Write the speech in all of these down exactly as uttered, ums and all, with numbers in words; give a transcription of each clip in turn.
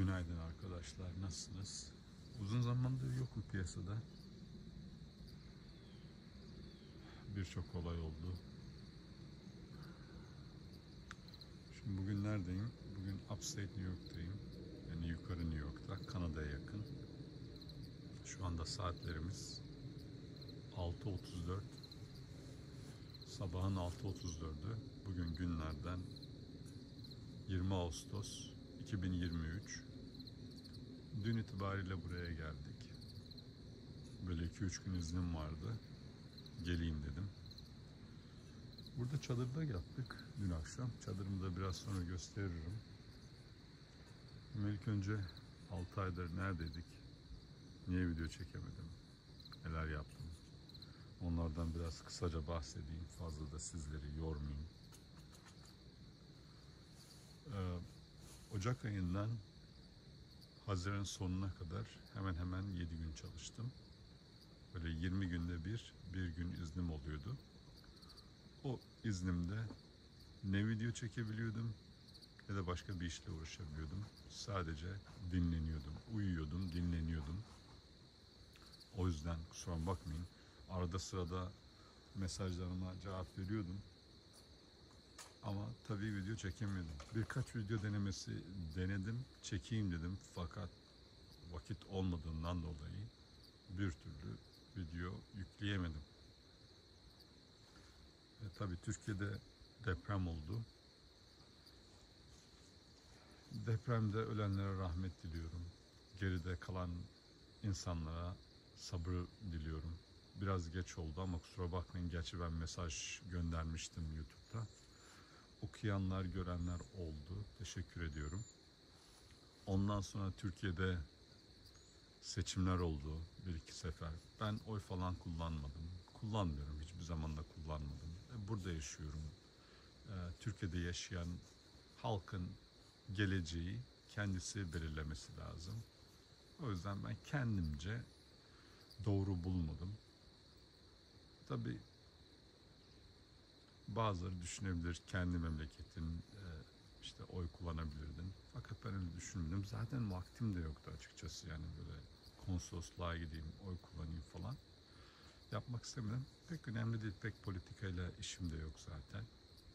Günaydın arkadaşlar, nasılsınız? Uzun zamandır yokum piyasada. Birçok olay oldu. Şimdi bugün neredeyim? Bugün Upstate New York'tayım. Yani yukarı New York'ta, Kanada'ya yakın. Şu anda saatlerimiz altı otuz dört. Sabahın altı otuz dördü. Bugün günlerden yirmi Ağustos iki bin yirmi üç. Dün itibariyle buraya geldik. Böyle iki üç gün iznim vardı. Geleyim dedim. Burada çadırda yattık dün akşam. Çadırımı da biraz sonra gösteririm. İlk önce altı aydır neredeydik? Niye video çekemedim? Neler yaptım? Onlardan biraz kısaca bahsedeyim. Fazla da sizleri yormayayım. Ee, Ocak ayından Haziran sonuna kadar hemen hemen yedi gün çalıştım. Böyle yirmi günde bir, bir gün iznim oluyordu. O iznimde ne video çekebiliyordum ne de başka bir işle uğraşabiliyordum. Sadece dinleniyordum, uyuyordum, dinleniyordum. O yüzden kusura bakmayın. Arada sırada mesajlarıma cevap veriyordum. Ama tabii video çekemiyordum. Birkaç video denemesi denedim, çekeyim dedim. Fakat vakit olmadığından dolayı bir türlü video yükleyemedim. E, tabii Türkiye'de deprem oldu. Depremde ölenlere rahmet diliyorum. Geride kalan insanlara sabır diliyorum. Biraz geç oldu ama kusura bakmayın. Gerçi ben mesaj göndermiştim YouTube'da. Okuyanlar, görenler oldu. Teşekkür ediyorum. Ondan sonra Türkiye'de seçimler oldu bir iki sefer. Ben oy falan kullanmadım. Kullanmıyorum. Hiçbir zaman da kullanmadım. Burada yaşıyorum. Türkiye'de yaşayan halkın geleceği kendisi belirlemesi lazım. O yüzden ben kendimce doğru bulmadım. Tabii bazıları düşünebilir, kendi memleketin işte oy kullanabilirdin. Fakat ben öyle düşünmedim. Zaten vaktim de yoktu açıkçası, yani böyle konsolosluğa gideyim, oy kullanayım falan. Yapmak istemedim. Pek önemli değil, pek politikayla işim de yok zaten.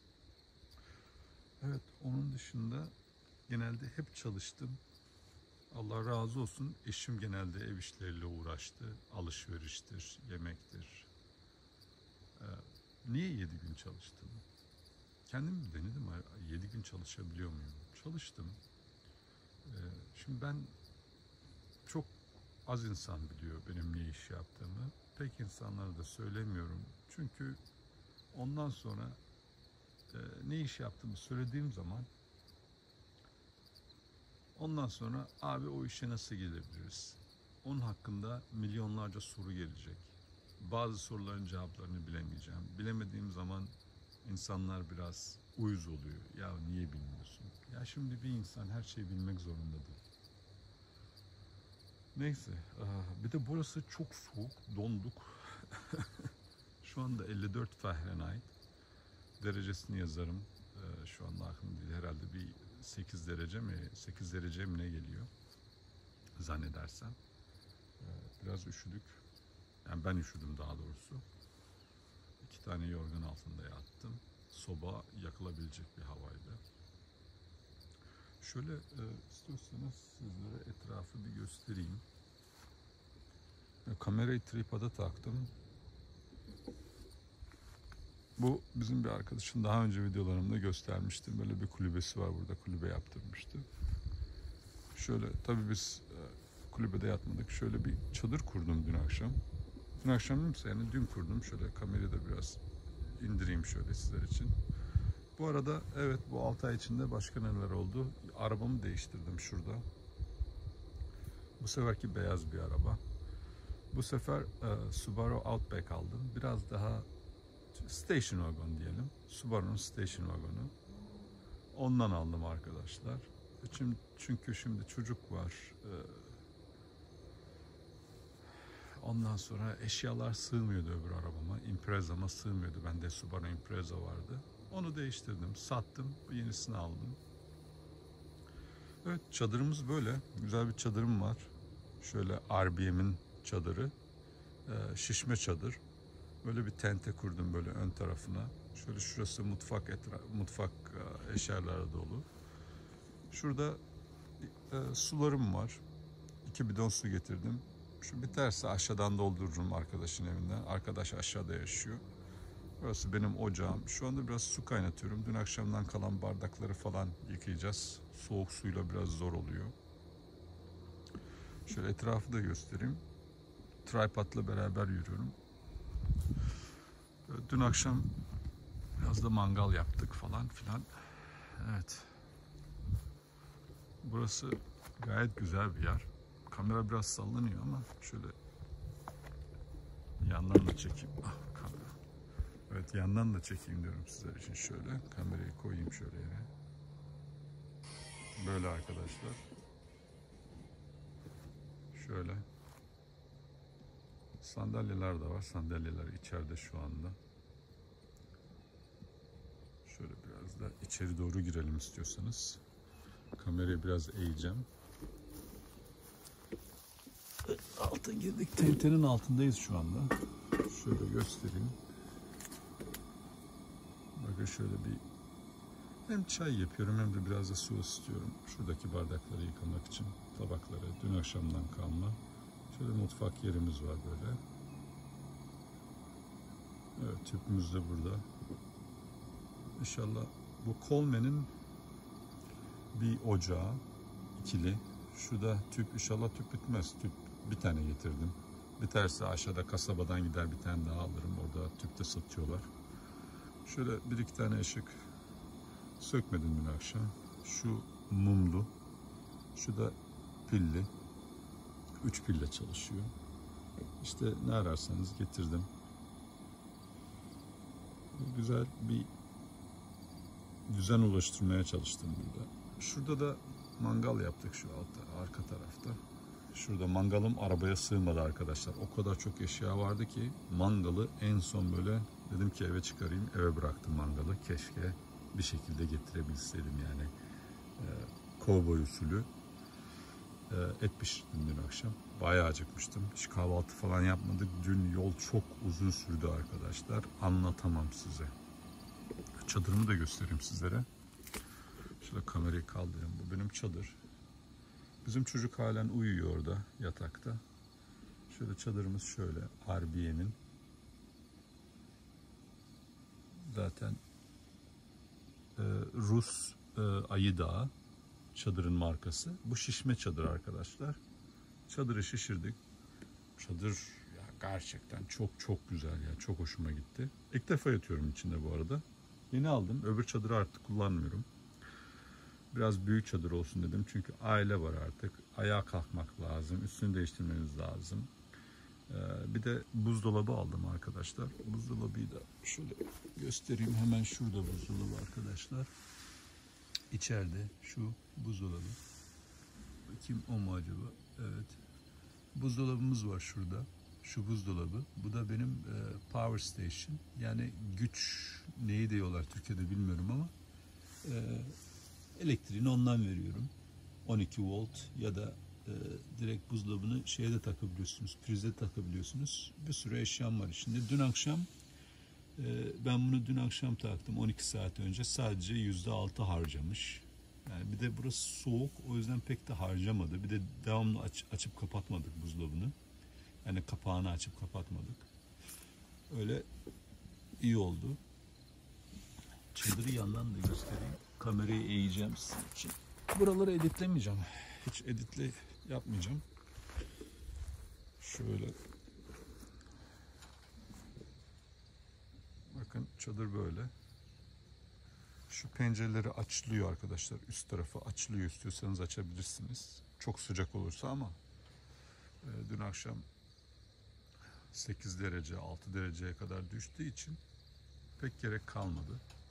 Evet, onun dışında genelde hep çalıştım. Allah razı olsun, eşim genelde ev işleriyle uğraştı. Alışveriştir, yemektir. Ee, niye yedi gün çalıştım? Kendim denedim, yedi gün çalışabiliyor muyum? Çalıştım. Ee, şimdi ben çok az insan biliyor benim ne iş yaptığımı. Pek insanlara da söylemiyorum. Çünkü ondan sonra e, ne iş yaptığımı söylediğim zaman ondan sonra abi o işe nasıl gelebiliriz? Onun hakkında milyonlarca soru gelecek. Bazı soruların cevaplarını bilemeyeceğim. Bilemediğim zaman insanlar biraz uyuz oluyor. Ya niye bilmiyorsun? Ya şimdi bir insan her şeyi bilmek zorunda değil. Neyse. Bir de burası çok soğuk. Donduk. Şu anda elli dört Fahrenheit derecesini yazarım. Şu anda aklım değil. Herhalde bir sekiz derece mi? sekiz derece mi ne geliyor? Zannedersem. Biraz üşüdük. Yani ben üşüdüm daha doğrusu. İki tane yorgan altında yattım. Soba yakılabilecek bir havaydı. Şöyle e, istiyorsanız sizlere etrafı bir göstereyim. E, kamerayı tripoda taktım. Bu bizim bir arkadaşın daha önce videolarımda göstermiştim. Böyle bir kulübesi var burada. Kulübe yaptırmıştı. Şöyle tabii biz e, kulübede yatmadık. Şöyle bir çadır kurdum dün akşam. Dün akşam değilse yani dün kurdum. Şöyle kamerayı da biraz indireyim şöyle sizler için. Bu arada evet, bu altı ay içinde başka neler oldu? Arabamı değiştirdim şurada. Bu seferki beyaz bir araba. Bu sefer e, Subaru Outback aldım. Biraz daha station wagon diyelim. Subaru'nun station wagonu. Ondan aldım arkadaşlar. Çünkü şimdi çocuk var. E, ondan sonra eşyalar sığmıyordu öbür arabama. Impreza'ma sığmıyordu. Bende Subaru Impreza vardı. Onu değiştirdim, sattım, yenisini aldım. Evet, çadırımız böyle. Güzel bir çadırım var. Şöyle R B M'in çadırı. Ee, şişme çadır. Böyle bir tente kurdum böyle ön tarafına. Şöyle şurası mutfak etra mutfak e, eşyaları dolu. Şurada e, sularım var. İki bidon su getirdim. Şu biterse aşağıdan doldururum arkadaşın evinden. Arkadaş aşağıda yaşıyor. Burası benim ocağım. Şu anda biraz su kaynatıyorum. Dün akşamdan kalan bardakları falan yıkayacağız. Soğuk suyla biraz zor oluyor. Şöyle etrafı da göstereyim. Tripod'la beraber yürüyorum. Dün akşam biraz da mangal yaptık falan filan. Evet. Burası gayet güzel bir yer. Kamera biraz sallanıyor ama şöyle yandan da çekeyim. Ah, kamera. Evet, yandan da çekeyim diyorum sizler için. Şöyle kamerayı koyayım şöyle yere. Böyle arkadaşlar. Şöyle. Sandalyeler de var. Sandalyeler içeride şu anda. Şöyle biraz da içeri doğru girelim istiyorsanız. Kamerayı biraz eğeceğim. Altın girdik. Tentenin altındayız şu anda. Şöyle göstereyim. Bakın şöyle bir hem çay yapıyorum hem de biraz da su ısıtıyorum. Şuradaki bardakları yıkamak için. Tabakları dün akşamdan kalma. Şöyle mutfak yerimiz var böyle. Evet, tüpümüz de burada. İnşallah bu Coleman'in bir ocağı ikili. Şu da tüp, inşallah tüp bitmez. Tüp bir tane getirdim. Biterse aşağıda kasabadan gider bir tane daha alırım. Orada tüp de satıyorlar. Şöyle bir iki tane ışık sökmedim dün akşam. Şu mumlu. Şu da pilli. Üç pille çalışıyor. İşte ne ararsanız getirdim. Güzel bir düzen oluşturmaya çalıştım burada. Şurada da mangal yaptık şu altta, arka tarafta. Şurada mangalım arabaya sığmadı arkadaşlar. O kadar çok eşya vardı ki mangalı en son böyle dedim ki eve çıkarayım. Eve bıraktım mangalı. Keşke bir şekilde getirebilseydim yani. Ee, kovboy usulü. Ee, et pişirdim dün akşam. Bayağı acıkmıştım. Hiç kahvaltı falan yapmadık. Dün yol çok uzun sürdü arkadaşlar. Anlatamam size. Çadırımı da göstereyim sizlere. Şöyle kamerayı kaldırayım. Bu benim çadır. Bizim çocuk halen uyuyor orada yatakta. Şöyle çadırımız şöyle. R B M'in. Zaten e, Rus e, Ayı Dağı çadırın markası. Bu şişme çadır arkadaşlar. Çadırı şişirdik. Çadır ya gerçekten çok çok güzel ya. Çok hoşuma gitti. İlk defa yatıyorum içinde bu arada. Yeni aldım. Öbür çadırı artık kullanmıyorum. Biraz büyük çadır olsun dedim. Çünkü aile var artık. Ayağa kalkmak lazım. Üstünü değiştirmeniz lazım. Ee, bir de buzdolabı aldım arkadaşlar. Buzdolabıyı da şöyle göstereyim. Hemen şurada buzdolabı arkadaşlar. İçeride şu buzdolabı. Bakayım o mu acaba? Evet. Buzdolabımız var şurada. Şu buzdolabı. Bu da benim e, power station. Yani güç neyi diyorlar Türkiye'de bilmiyorum ama e, elektriğini ondan veriyorum. on iki volt ya da e, direkt buzdolabını şeye de takabiliyorsunuz. Prize takabiliyorsunuz. Bir sürü eşyam var içinde. Dün akşam e, ben bunu dün akşam taktım. on iki saat önce sadece yüzde altı harcamış. Yani bir de burası soğuk. O yüzden pek de harcamadı. Bir de devamlı aç, açıp kapatmadık buzdolabını. Yani kapağını açıp kapatmadık. Öyle iyi oldu. Çadırı yandan da göstereyim. Kamerayı eğeceğim sizin için. Buraları editlemeyeceğim. Hiç editle yapmayacağım. Şöyle. Bakın çadır böyle. Şu pencereleri açılıyor arkadaşlar. Üst tarafı açılıyor. İstiyorsanız açabilirsiniz. Çok sıcak olursa ama e, dün akşam sekiz derece, altı dereceye kadar düştüğü için pek gerek kalmadı.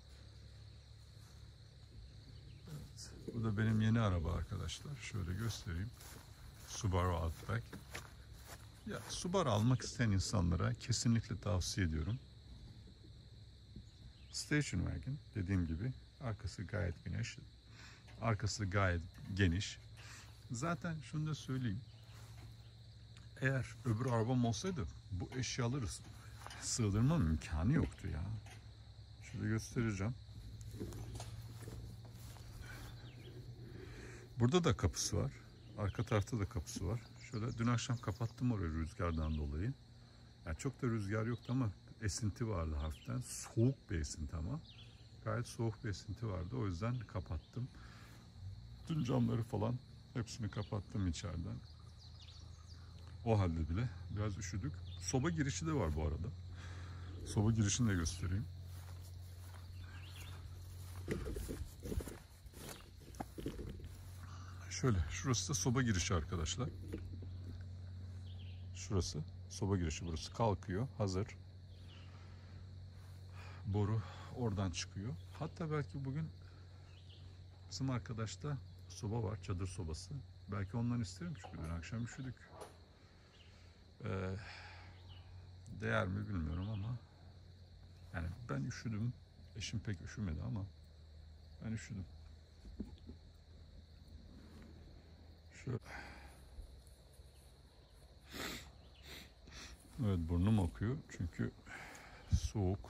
Evet, bu da benim yeni araba arkadaşlar. Şöyle göstereyim. Subaru Outback. Ya Subaru almak isteyen insanlara kesinlikle tavsiye ediyorum. Station wagon dediğim gibi arkası gayet geniş. Arkası gayet geniş. Zaten şunu da söyleyeyim. Eğer öbür arabam olsaydı bu eşyaları sığdırmam imkanı yoktu ya. Şöyle göstereceğim. Burada da kapısı var. Arka tarafta da kapısı var. Şöyle dün akşam kapattım orayı rüzgardan dolayı. Yani çok da rüzgar yoktu ama esinti vardı hafiften. Soğuk bir esinti ama. Gayet soğuk bir esinti vardı. O yüzden kapattım. Dün camları falan hepsini kapattım içeriden. O halde bile biraz üşüdük. Soba girişi de var bu arada. Soba girişini de göstereyim. Şöyle, şurası da soba girişi arkadaşlar. Şurası soba girişi, burası kalkıyor, hazır. Boru oradan çıkıyor. Hatta belki bugün bizim arkadaşta soba var, çadır sobası. Belki ondan isterim çünkü dün akşam üşüdük. Ee, değer mi bilmiyorum ama yani ben üşüdüm. Eşim pek üşümedi ama ben üşüdüm. Şöyle. Evet, burnum akıyor çünkü soğuk.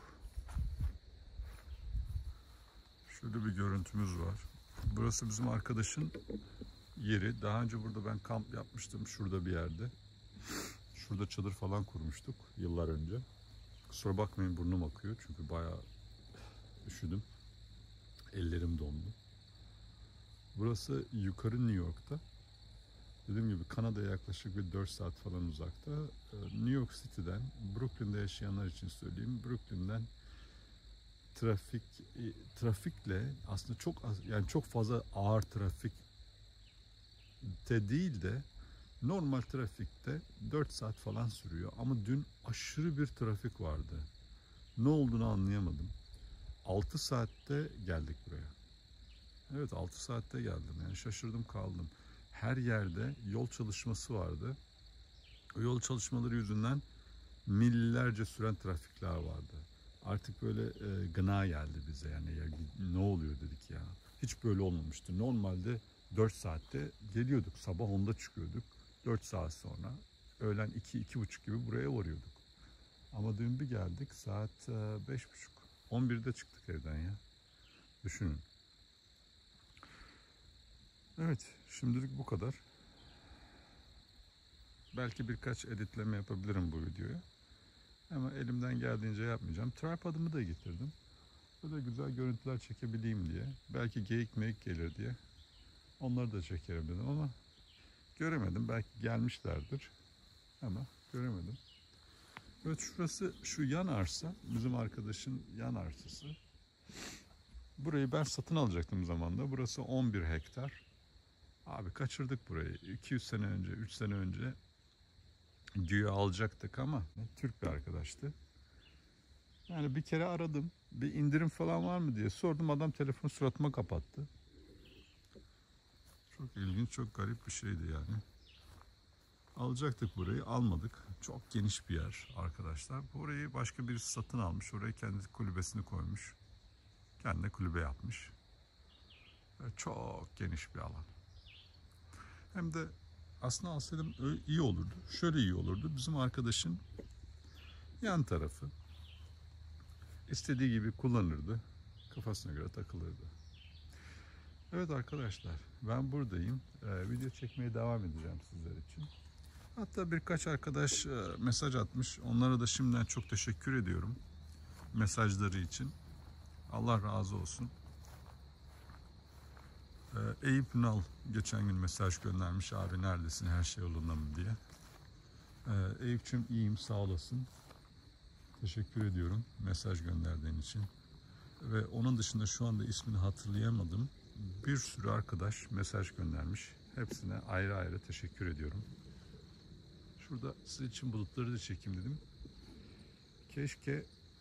Şöyle bir görüntümüz var. Burası bizim arkadaşın yeri. Daha önce burada ben kamp yapmıştım şurada bir yerde. Şurada çadır falan kurmuştuk yıllar önce. Kusura bakmayın, burnum akıyor çünkü bayağı üşüdüm. Ellerim dondu. Burası yukarı New York'ta. Dediğim gibi Kanada'ya yaklaşık bir dört saat falan uzakta. New York City'den, Brooklyn'de yaşayanlar için söyleyeyim. Brooklyn'den trafik trafikle aslında çok az, yani çok fazla ağır trafik de değil de normal trafikte dört saat falan sürüyor. Ama dün aşırı bir trafik vardı. Ne olduğunu anlayamadım. altı saatte geldik buraya. Evet, altı saatte geldim. Yani şaşırdım kaldım. Her yerde yol çalışması vardı. O yol çalışmaları yüzünden millerce süren trafikler vardı. Artık böyle e, gına geldi bize, yani ya, ne oluyor dedik ya. Hiç böyle olmamıştı. Normalde dört saatte geliyorduk. Sabah onda çıkıyorduk. dört saat sonra öğlen iki iki buçuk gibi buraya varıyorduk. Ama dün bir geldik saat beş buçuk. on birde çıktık evden ya. Düşünün. Evet, şimdilik bu kadar. Belki birkaç editleme yapabilirim bu videoya. Ama elimden geldiğince yapmayacağım. Tripod'umu da getirdim. Böyle güzel görüntüler çekebileyim diye. Belki geyik meyik gelir diye. Onları da çekerim dedim ama göremedim. Belki gelmişlerdir. Ama göremedim. Evet, şurası şu yan arsa. Bizim arkadaşın yan arsası. Burayı ben satın alacaktım zamanda. Burası on bir hektar. Abi kaçırdık burayı. iki yüz sene önce, üç sene önce güya alacaktık ama Türk bir arkadaştı. Yani bir kere aradım. Bir indirim falan var mı diye sordum. Adam telefonu suratıma kapattı. Çok ilginç, çok garip bir şeydi yani. Alacaktık burayı, almadık. Çok geniş bir yer arkadaşlar. Burayı başka birisi satın almış. Oraya kendi kulübesini koymuş. Kendine kulübe yapmış. Ve çok geniş bir alan. Hem de aslında alsaydım iyi olurdu. Şöyle iyi olurdu. Bizim arkadaşın yan tarafı. İstediği gibi kullanırdı. Kafasına göre takılırdı. Evet arkadaşlar, ben buradayım. Ee, video çekmeye devam edeceğim sizler için. Hatta birkaç arkadaş e, mesaj atmış. Onlara da şimdiden çok teşekkür ediyorum. Mesajları için. Allah razı olsun. Ee, Eyüp Ünal geçen gün mesaj göndermiş. Abi neredesin? Her şey yolunda mı diye. Ee, Eyüp'cüğüm iyiyim, sağ olasın. Teşekkür ediyorum mesaj gönderdiğin için. Ve onun dışında şu anda ismini hatırlayamadım. Bir sürü arkadaş mesaj göndermiş. Hepsine ayrı ayrı teşekkür ediyorum. Şurada sizin için bulutları da çekeyim dedim. Keşke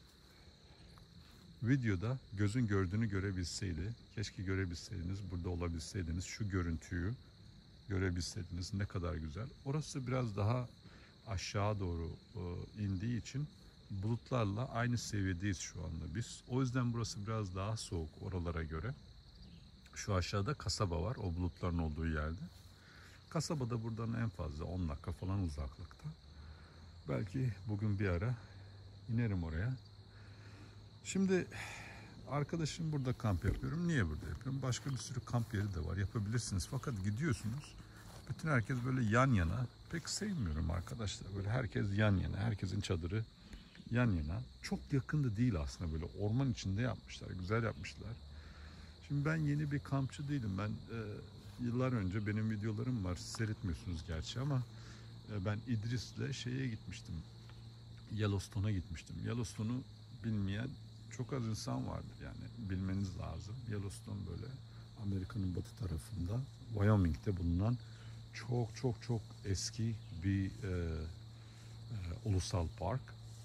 videoda gözün gördüğünü görebilseydi. Keşke görebilseydiniz, burada olabilseydiniz, şu görüntüyü görebilseydiniz, ne kadar güzel. Orası biraz daha aşağı doğru indiği için bulutlarla aynı seviyedeyiz şu anda biz. O yüzden burası biraz daha soğuk oralara göre. Şu aşağıda kasaba var, o bulutların olduğu yerde. Kasaba da buradan en fazla on dakika falan uzaklıkta. Belki bugün bir ara inerim oraya. Şimdi arkadaşım burada kamp yapıyorum. Niye burada yapıyorum? Başka bir sürü kamp yeri de var. Yapabilirsiniz. Fakat gidiyorsunuz. Bütün herkes böyle yan yana. Pek sevmiyorum arkadaşlar. Böyle herkes yan yana. Herkesin çadırı yan yana. Çok yakında değil aslında, böyle orman içinde yapmışlar. Güzel yapmışlar. Şimdi ben yeni bir kampçı değilim. Ben e, yıllar önce benim videolarım var. Seyretmiyorsunuz gerçi ama e, ben İdris'le şeye gitmiştim. Yellowstone'a gitmiştim. Yellowstone'u bilmeyen çok az insan vardır, yani bilmeniz lazım. Yellowstone böyle Amerika'nın batı tarafında, Wyoming'de bulunan çok çok çok eski bir e, e, ulusal park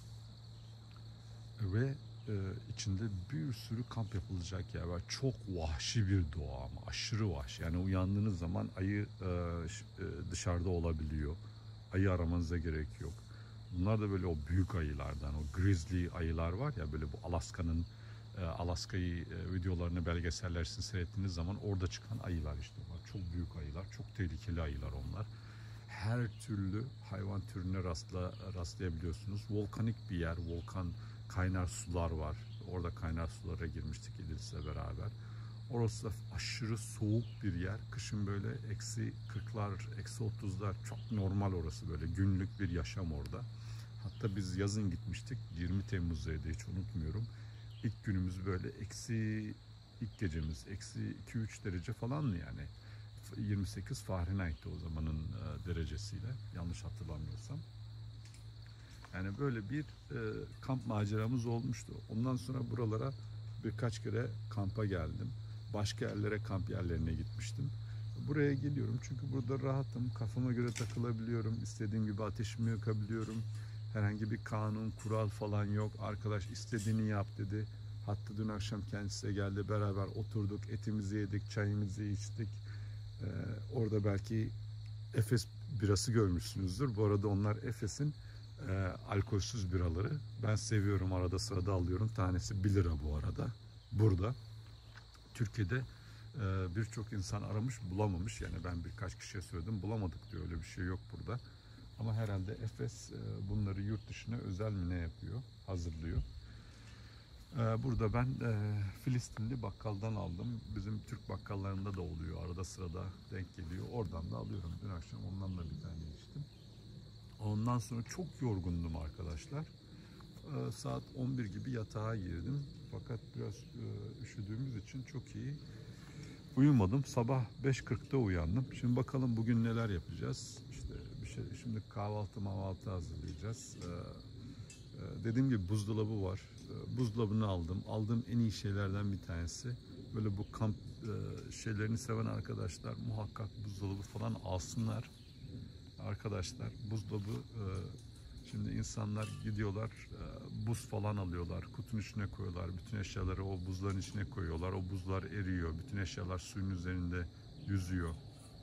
ve e, içinde bir sürü kamp yapılacak yer var. Çok vahşi bir doğa ama aşırı vahşi. Yani uyandığınız zaman ayı e, e, dışarıda olabiliyor. Ayı aramanıza gerek yok. Bunlar da böyle o büyük ayılardan, o grizzly ayılar var ya, böyle bu Alaska'nın e, Alaska'yı e, videolarını, belgeseller için seyrettiğiniz zaman orada çıkan ayılar işte var. Çok büyük ayılar, çok tehlikeli ayılar onlar. Her türlü hayvan türüne rastla, rastlayabiliyorsunuz. Volkanik bir yer, volkan, kaynar sular var. Orada kaynar sulara girmiştik İdris'le beraber. Orası da aşırı soğuk bir yer. Kışın böyle eksi kırklar, eksi otuzlar çok normal orası, böyle günlük bir yaşam orada. Hatta biz yazın gitmiştik. yirmi Temmuz'daydı, hiç unutmuyorum. İlk günümüz böyle eksi, ilk gecemiz eksi iki üç derece falandı yani. yirmi sekiz Fahrenheit'ti o zamanın e, derecesiyle, yanlış hatırlamıyorsam. Yani böyle bir e, kamp maceramız olmuştu. Ondan sonra buralara birkaç kere kampa geldim. Başka yerlere, kamp yerlerine gitmiştim. Buraya geliyorum çünkü burada rahatım. Kafama göre takılabiliyorum. İstediğim gibi ateşimi yakabiliyorum. Herhangi bir kanun, kural falan yok. Arkadaş istediğini yap dedi. Hatta dün akşam kendisi de geldi. Beraber oturduk, etimizi yedik, çayımızı içtik. Ee, orada belki Efes birası görmüşsünüzdür. Bu arada onlar Efes'in e, alkolsüz biraları. Ben seviyorum, arada sırada alıyorum. Tanesi bir lira bu arada. Burada. Türkiye'de e, birçok insan aramış, bulamamış. Yani ben birkaç kişiye söyledim, bulamadık diyor. Öyle bir şey yok burada. Ama herhalde Efes e, bunları yurt dışına özel mi ne yapıyor, hazırlıyor. E, burada ben e, Filistinli bakkaldan aldım. Bizim Türk bakkallarında da oluyor. Arada sırada denk geliyor. Oradan da alıyorum. Dün akşam ondan da bir tane içtim. Ondan sonra çok yorgundum arkadaşlar. E, saat on bir gibi yatağa girdim. Fakat biraz e, üşüdüğümüz için çok iyi uyumadım. Sabah beş kırkta uyandım. Şimdi bakalım bugün neler yapacağız. İşte bir şey, şimdi kahvaltı mahvaltı hazırlayacağız. Ee, e, dediğim gibi buzdolabı var. Ee, buzdolabını aldım. Aldığım en iyi şeylerden bir tanesi. Böyle bu kamp e, şeylerini seven arkadaşlar muhakkak buzdolabı falan alsınlar. Arkadaşlar buzdolabı, e, şimdi insanlar gidiyorlar e, buz falan alıyorlar, kutunun içine koyuyorlar, bütün eşyaları o buzların içine koyuyorlar, o buzlar eriyor, bütün eşyalar suyun üzerinde yüzüyor.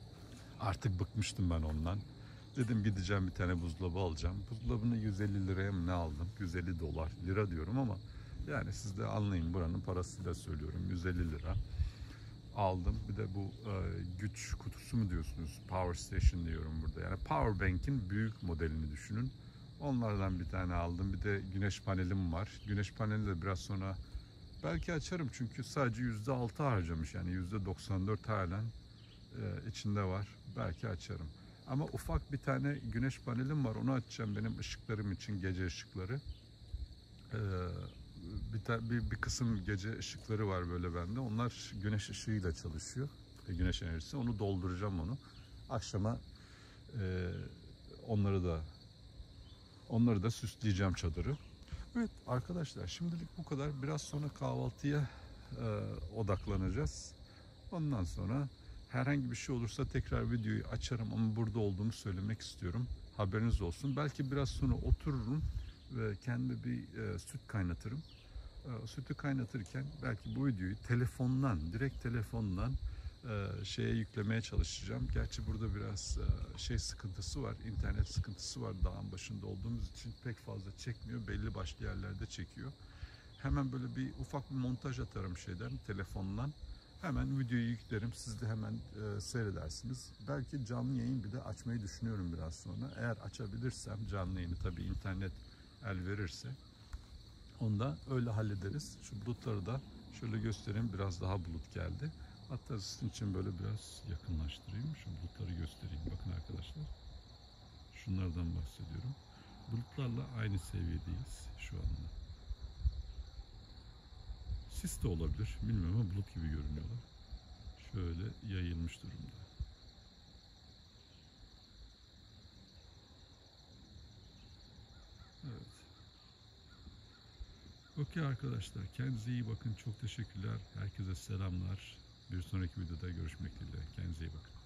Artık bıkmıştım ben ondan. Dedim gideceğim bir tane buzdolabı alacağım. Buzdolabını yüz elli liraya mı ne aldım? yüz elli dolar, lira diyorum ama yani siz de anlayın, buranın parasıyla söylüyorum, yüz elli lira. Aldım. Bir de bu e, güç kutusu mu diyorsunuz? Power Station diyorum burada. Yani Power Bank'in büyük modelini düşünün. Onlardan bir tane aldım. Bir de güneş panelim var. Güneş paneli de biraz sonra belki açarım çünkü sadece yüzde altı harcamış. Yani yüzde doksan dört halen e, içinde var. Belki açarım. Ama ufak bir tane güneş panelim var. Onu açacağım benim ışıklarım için, gece ışıkları. Ee, bir, bir, bir kısım gece ışıkları var böyle bende. Onlar güneş ışığıyla çalışıyor. E, güneş enerjisi. Onu dolduracağım onu. Akşama e, onları da onları da süsleyeceğim çadırı. Evet arkadaşlar, şimdilik bu kadar. Biraz sonra kahvaltıya e, odaklanacağız. Ondan sonra herhangi bir şey olursa tekrar videoyu açarım ama burada olduğumu söylemek istiyorum. Haberiniz olsun. Belki biraz sonra otururum ve kendi bir e, süt kaynatırım. E, sütü kaynatırken belki bu videoyu telefondan, direkt telefondan e, şeye yüklemeye çalışacağım. Gerçi burada biraz e, şey sıkıntısı var, internet sıkıntısı var. Dağın başında olduğumuz için pek fazla çekmiyor. Belli başlı yerlerde çekiyor. Hemen böyle bir ufak bir montaj atarım şeyden, telefondan. Hemen videoyu yüklerim. Siz de hemen e, seyredersiniz. Belki canlı yayın bile açmayı düşünüyorum biraz sonra. Eğer açabilirsem canlı yayını, tabii internet el verirse, onu da öyle hallederiz. Şu bulutları da şöyle göstereyim. Biraz daha bulut geldi. Hatta sizin için böyle biraz yakınlaştırayım. Şu bulutları göstereyim. Bakın arkadaşlar. Şunlardan bahsediyorum. Bulutlarla aynı seviyedeyiz şu anda. Sis de olabilir. Bilmiyorum ama bulut gibi görünüyorlar. Şöyle yayılmış durumda. Evet. Okey arkadaşlar. Kendinize iyi bakın. Çok teşekkürler. Herkese selamlar. Bir sonraki videoda görüşmek dileğiyle. Kendinize iyi bakın.